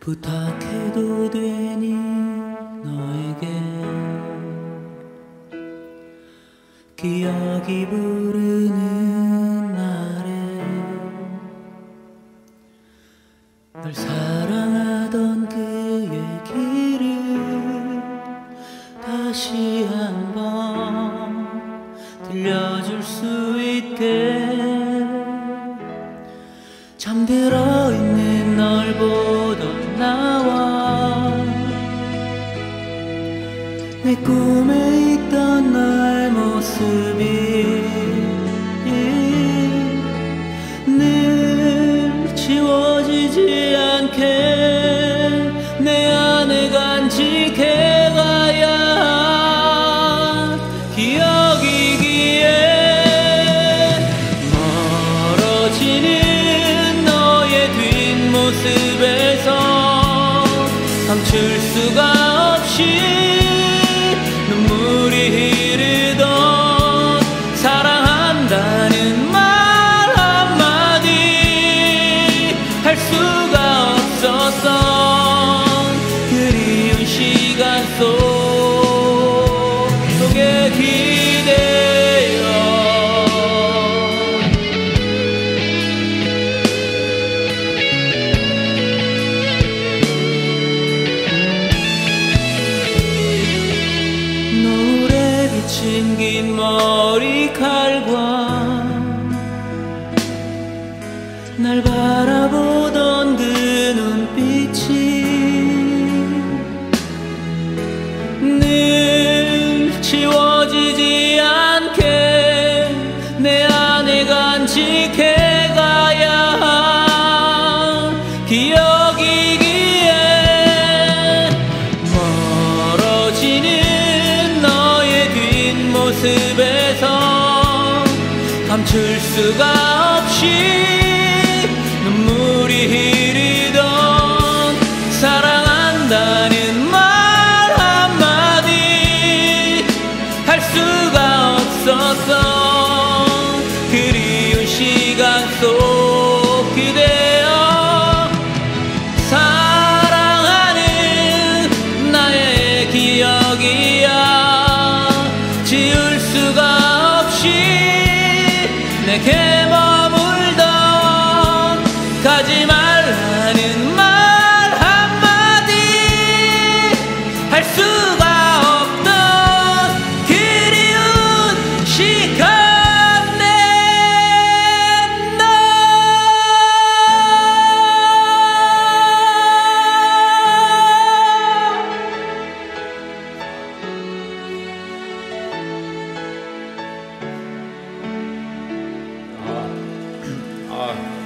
부탁해도 되니 너에게 기억이 부르는 날에 널 사랑하던 그의 길을 다시 한번 들려줄 수 있게 잠들어 있는 널 보던 나와 내 꿈에 있던 너의 모습이 늘 지워지지 않게 내 안에 간직해 가야 한 기억이기에 멀어지는 너의 뒷모습에서 감출 수가 없이 눈물이 흐르던 사랑한다는 말 한마디 할 수가 없었던 그리운 시간 속에 기대어 노을에 비친 긴 머리칼과 날 바라보던 그 눈빛이 늘 지워지지 않게 내 안에 간직해 가야 한 기억이기에 멀어지는 너의 뒷모습에서 감출 수가 없이 눈물이 흐르던 사랑한다는 말 한마디 할 수가 없었던 그리운 시간 속 그대여 사랑하는 나의 기억이야 지울 수가 없이 내게 머물던 가지 말라는 말 한마디 할 수가 없던 그리운 시간 내 너 아.